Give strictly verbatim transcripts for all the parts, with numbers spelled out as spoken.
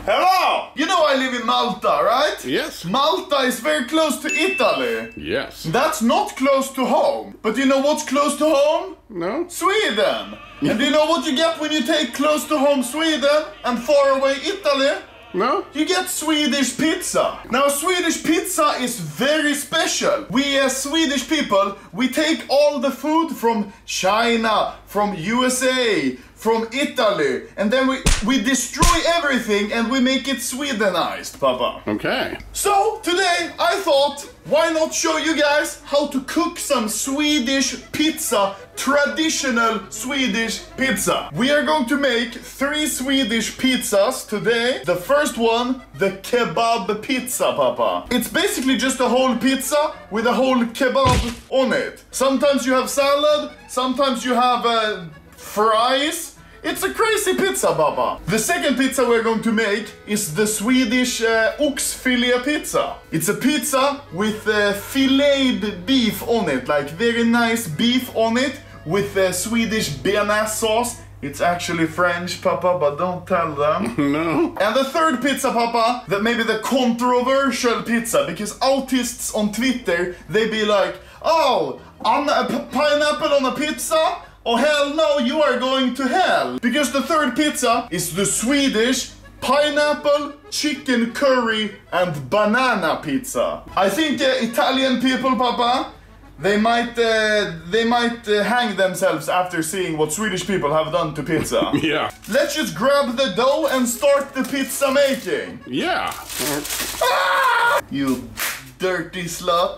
Hello! You know I live in Malta, right? Yes. Malta is very close to Italy. Yes. That's not close to home. But you know what's close to home? No. Sweden! And do you know what you get when you take close to home Sweden and far away Italy? No? You get Swedish pizza. Now Swedish pizza is very special. We as Swedish people, we take all the food from China, from U S A, from Italy, and then we, we destroy everything and we make it Swedenized, Papa. Okay. So today I thought, why not show you guys how to cook some Swedish pizza, traditional Swedish pizza. We are going to make three Swedish pizzas today. The first one, the kebab pizza, Papa. It's basically just a whole pizza with a whole kebab on it. Sometimes you have salad, sometimes you have uh, fries. It's a crazy pizza, Papa. The second pizza we're going to make is the Swedish uh, oxfilé pizza. It's a pizza with uh, filleted beef on it, like very nice beef on it, with uh, Swedish béarnaise sauce. It's actually French, Papa, but don't tell them. No. And the third pizza, Papa, that maybe the controversial pizza, because autists on Twitter, they be like, oh, on a p pineapple on a pizza? Oh hell no, you are going to hell! Because the third pizza is the Swedish pineapple, chicken curry and banana pizza. I think uh, Italian people, Papa, they might uh, they might uh, hang themselves after seeing what Swedish people have done to pizza. Yeah. Let's just grab the dough and start the pizza making. Yeah. Ah! You dirty slut.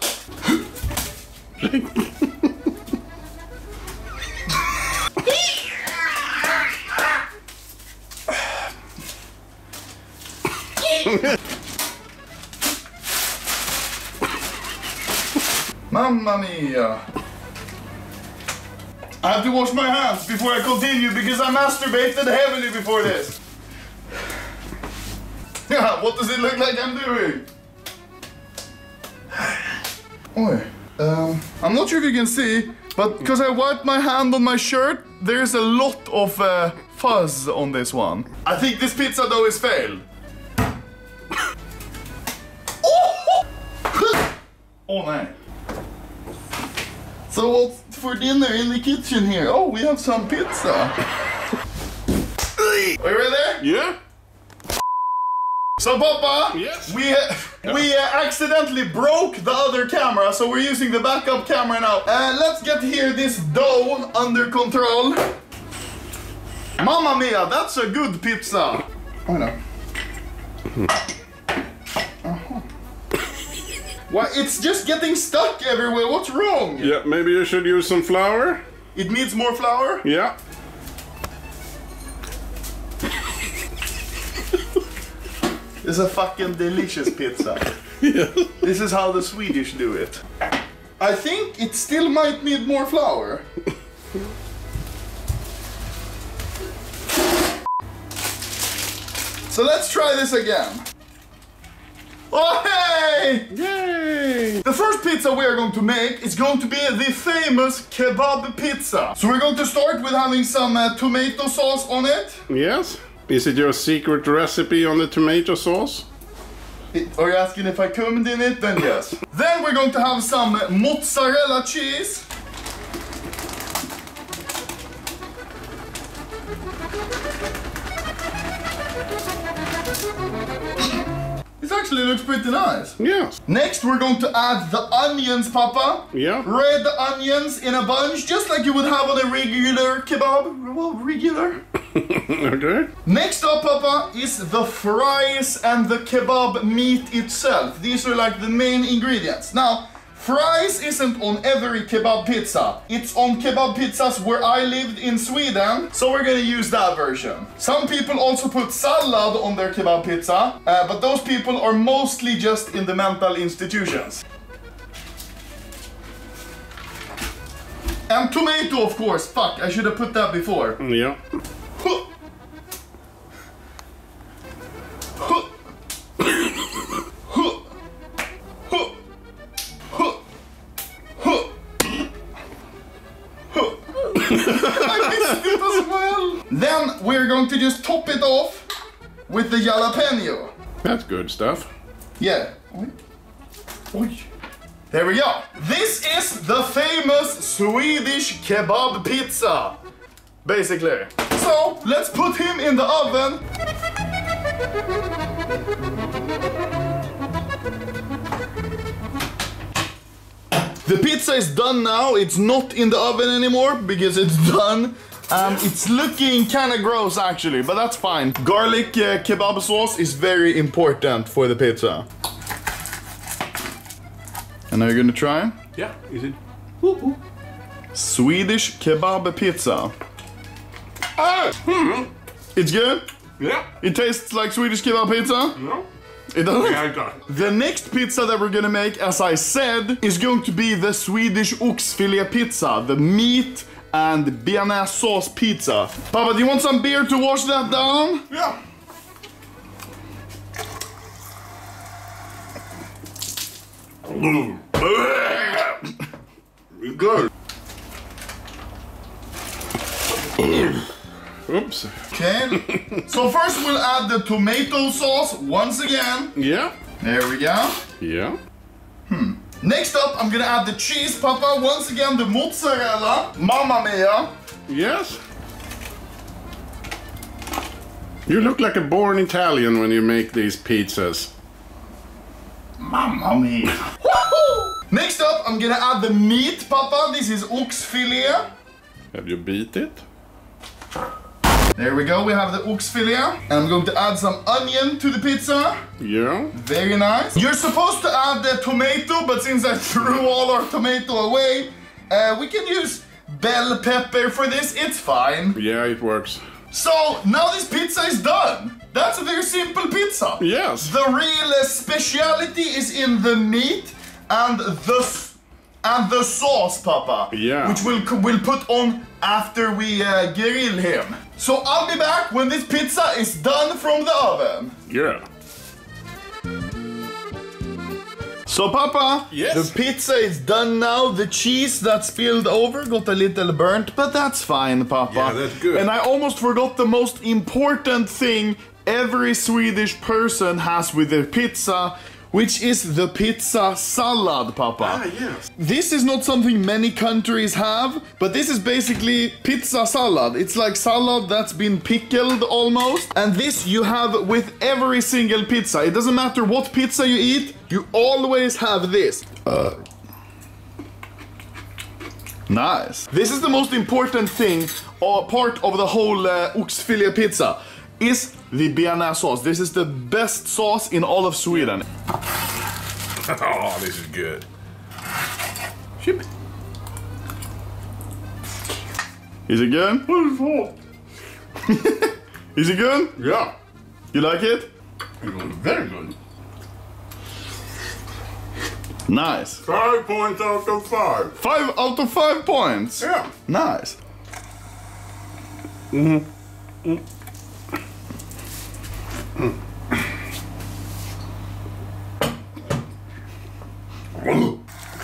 Mamma mia! I have to wash my hands before I continue because I masturbated heavily before this. Yeah, what does it look like I'm doing? Oi, um, I'm not sure if you can see, but because I wiped my hand on my shirt, there's a lot of uh, fuzz on this one. I think this pizza dough is failed. Oh no. So what's for dinner in the kitchen here? Oh, we have some pizza. Are you ready? Yeah. So Papa, yes. we uh, we uh, accidentally broke the other camera, so we're using the backup camera now. Uh, let's get here this dough under control. Mamma mia, that's a good pizza. Oh no. Uh-huh. Why, it's just getting stuck everywhere. What's wrong? Yeah, maybe you should use some flour. It needs more flour? Yeah. It's a fucking delicious pizza. Yeah. This is how the Swedish do it. I think it still might need more flour. So let's try this again. Oh hey! Yay! The first pizza we are going to make is going to be the famous kebab pizza. So we're going to start with having some uh, tomato sauce on it. Yes. Is it your secret recipe on the tomato sauce? It, are you asking if I cummed in it? Then yes. Then we're going to have some mozzarella cheese. This actually looks pretty nice. Yes. Next we're going to add the onions, Papa. Yeah. Red onions in a bunch, just like you would have on a regular kebab. Well, regular. Okay. Next up, Papa, is the fries and the kebab meat itself. These are like the main ingredients. Now, fries isn't on every kebab pizza. It's on kebab pizzas where I lived in Sweden, so we're gonna use that version. Some people also put salad on their kebab pizza, uh, but those people are mostly just in the mental institutions. And tomato, of course. Fuck, I should have put that before. Yeah. Huh. Huh. Huh. Huh. Huh. Huh. Huh. I missed it as well. Then we're going to just top it off with the jalapeno. That's good stuff. Yeah. Oi. Oi. There we go. This is the famous Swedish kebab pizza, basically. So let's put him in the oven. The pizza is done now. It's not in the oven anymore because it's done. Um, it's looking kind of gross actually, but that's fine. Garlic uh, kebab sauce is very important for the pizza. And are you gonna try? Yeah, is it? Ooh, ooh. Swedish kebab pizza. Ah, hmm. It's good? Yeah. It tastes like Swedish kebab pizza? No. It doesn't? Yeah, it does. The next pizza that we're gonna make, as I said, is going to be the Swedish oxfilé pizza. The meat and bearnaise sauce pizza. Papa, do you want some beer to wash that down? Yeah. Good. Oops. Okay. So first we'll add the tomato sauce once again. Yeah. There we go. Yeah. Hmm. Next up, I'm gonna add the cheese, Papa. Once again, the mozzarella. Mamma mia. Yes. You look like a born Italian when you make these pizzas. Mamma mia. Woohoo! Next up, I'm gonna add the meat, Papa. This is oxfilé. Have you beat it? There we go, we have the oxfilé. And I'm going to add some onion to the pizza. Yeah. Very nice. You're supposed to add the tomato, but since I threw all our tomato away, uh, we can use bell pepper for this. It's fine. Yeah, it works. So, now this pizza is done. That's a very simple pizza. Yes. The real uh, speciality is in the meat and the and the sauce, Papa. Yeah. Which we'll we'll put on after we uh, grill him. So I'll be back when this pizza is done from the oven. Yeah. So Papa, yes. The pizza is done now. The cheese that spilled over got a little burnt, but that's fine, Papa. Yeah, that's good. And I almost forgot the most important thing every Swedish person has with their pizza, which is the pizza salad, Papa. Ah, yes. This is not something many countries have, but this is basically pizza salad. It's like salad that's been pickled almost. And this you have with every single pizza. It doesn't matter what pizza you eat, you always have this. Uh. Nice. This is the most important thing, or part of the whole uh, oxfilé pizza, is the bearnaise sauce. This is the best sauce in all of Sweden. Oh, this is good. Ship. Is it good? Is it good? Yeah. You like it? It's very good. Nice. Five points out of five. Five out of five points. Yeah. Nice. Mm-hmm. Mm. Mm.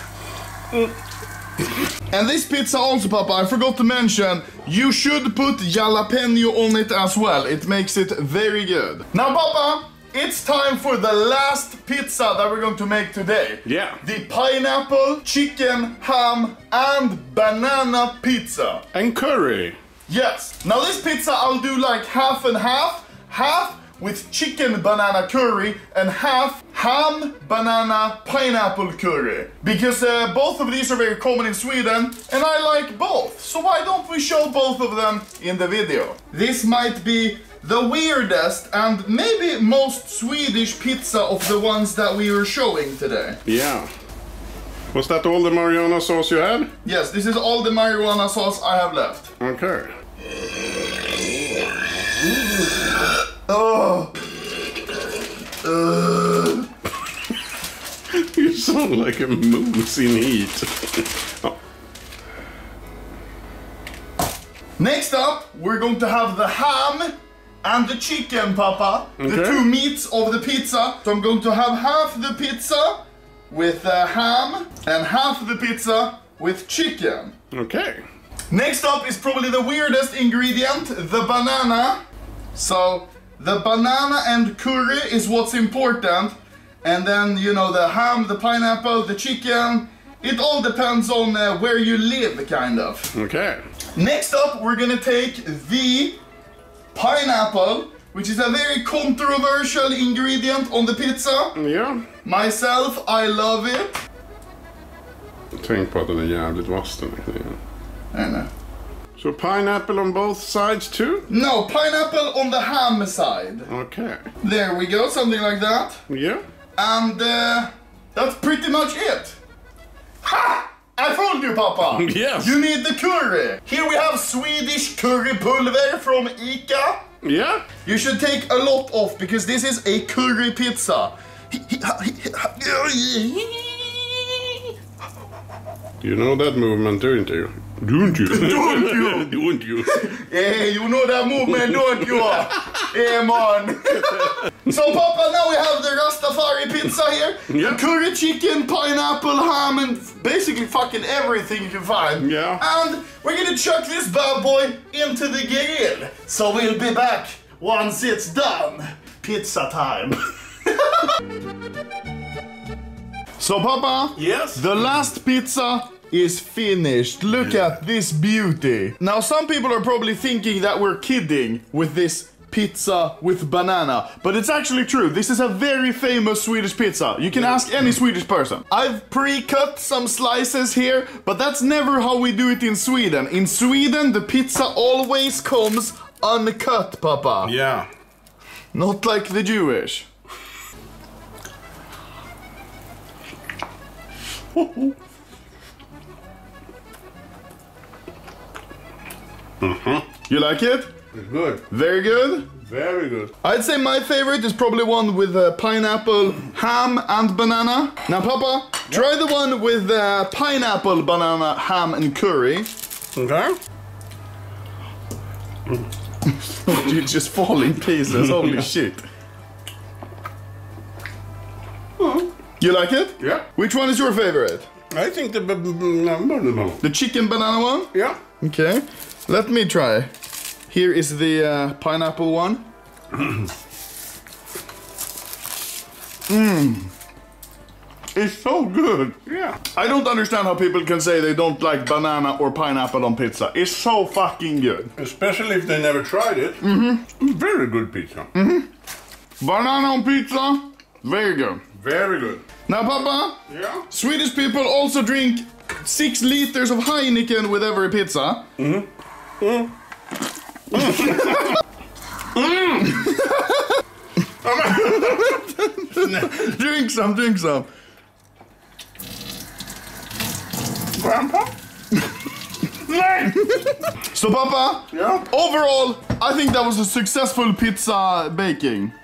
And this pizza also, Papa, I forgot to mention, you should put jalapeno on it as well. It makes it very good. Now, Papa, it's time for the last pizza that we're going to make today. Yeah. The pineapple, chicken, ham, and banana pizza. And curry. Yes. Now this pizza I'll do like half and half. Half with chicken banana curry and half ham banana pineapple curry. Because uh, both of these are very common in Sweden and I like both. So why don't we show both of them in the video? This might be the weirdest and maybe most Swedish pizza of the ones that we are showing today. Yeah. Was that all the marijuana sauce you had? Yes, this is all the marijuana sauce I have left. Okay. Oh. Uh. You sound like a moose in heat. Oh. Next up, we're going to have the ham and the chicken, Papa. Okay. The two meats of the pizza. So I'm going to have half the pizza with uh, ham and half the pizza with chicken. Okay. Next up is probably the weirdest ingredient, the banana. So the banana and curry is what's important. And then, you know, the ham, the pineapple, the chicken. It all depends on uh, where you live, kind of. Okay. Next up, we're gonna take the pineapple, which is a very controversial ingredient on the pizza. Ja. Myself, I love it. Tänk på att den är jävligt vass den här kniven. I don't know. So pineapple on both sides too? No, pineapple on the ham side. Okay. There we go, something like that. Yeah. And uh, that's pretty much it. Ha! I fooled you, Papa! Yes. You need the curry. Here we have Swedish curry pulver from Ica. Yeah. You should take a lot off because this is a curry pizza. You know that movement, don't you? Don't you? Don't you? Don't you? Hey, you know that movement, don't you? Hey, man. So, Papa, now we have the Rastafari pizza here. Yeah. Curry chicken, pineapple, ham, and basically fucking everything you can find. Yeah. And we're gonna chuck this bad boy into the grill. So we'll be back once it's done. Pizza time. So, Papa. Yes? The last pizza is finished. Look at this beauty. Now, some people are probably thinking that we're kidding with this pizza with banana, but it's actually true. This is a very famous Swedish pizza. You can ask any Swedish person. I've pre-cut some slices here, but that's never how we do it in Sweden. In Sweden, the pizza always comes uncut, Papa. Yeah. Not like the Jewish. Uh-huh. You like it? It's good. Very good? Very good. I'd say my favorite is probably one with uh, pineapple, ham, and banana. Now, Papa, try the one with uh, pineapple, banana, ham, and curry. Okay. You just fall in pieces, holy shit. You like it? Yeah. Which one is your favorite? I think the b- b- banana. The chicken banana one? Yeah. Okay, let me try. Here is the uh, pineapple one. Mmm. It's so good. Yeah. I don't understand how people can say they don't like banana or pineapple on pizza. It's so fucking good. Especially if they never tried it. Mm-hmm. Very good pizza. Mm-hmm. Banana on pizza, very good. Very good. Now, Papa, Yeah. Swedish people also drink six liters of Heineken with every pizza. Mm-hmm. Mm. Mm. Drink some, drink some. Grandpa? So, Papa, Yeah. overall, I think that was a successful pizza baking.